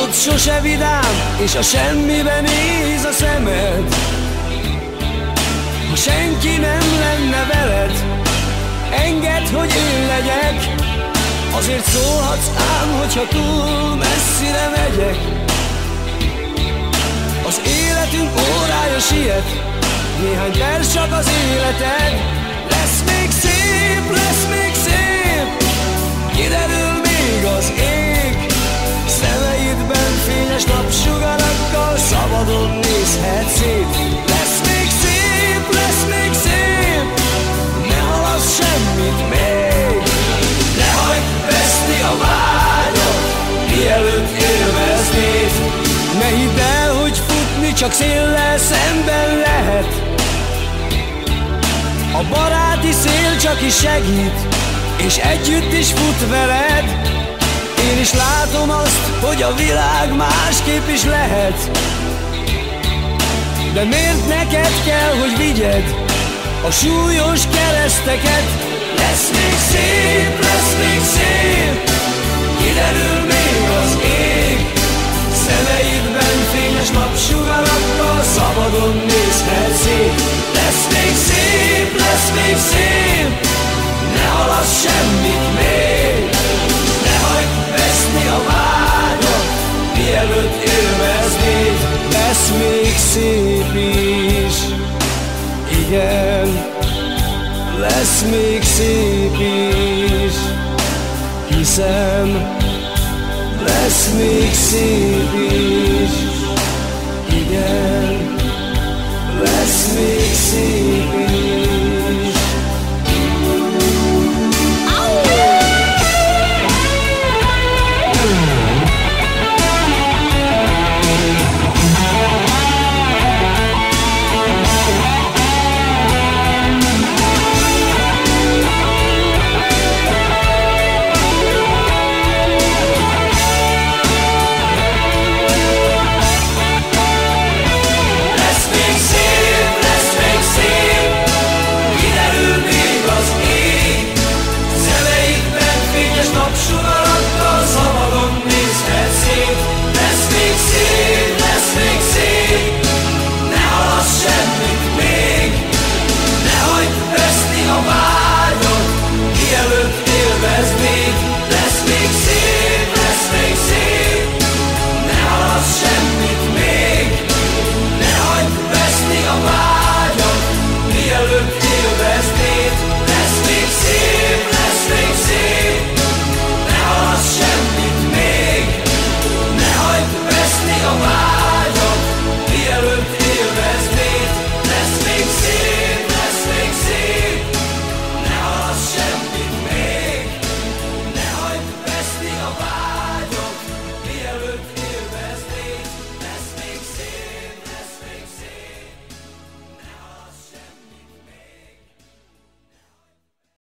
Arcod sose vidám, és a semmiben néz a szemed. Ha senki nem lenne veled, engedd, hogy én legyek. Azért szólhatsz ám, hogyha túl messzire megyek. Az életünk órája siet, néhány perc csak az életed. Lesz még szép, lesz még szép, kiderül még az ég. Szemeidben fényes napsugarakkal szabadon nézhetsz szét. Lesz még szép, lesz még szép, ne halassz semmit még. Ne hagyd veszni a vágyat, mielőtt élveznéd. Ne hidd el, hogy futni csak széllel szemben lehet. A baráti szél csak is segít, és együtt is fut veled. Én is látom azt, hogy a világ másképp is lehet. De miért neked kell, hogy vigyed a súlyos kereszteket? Lesz még szép, lesz még szép, kiderül még az ég. Szemeidben fényes napsugarakkal szabadon nézhetsz szét. Lesz még szép, lesz még szép, ne halassz semmit még. Ne hagyd veszni a vágyat, mielőtt élveznéd. Lesz még szép is, igen, lesz még szép is, hiszem. Lesz még szép is, igen.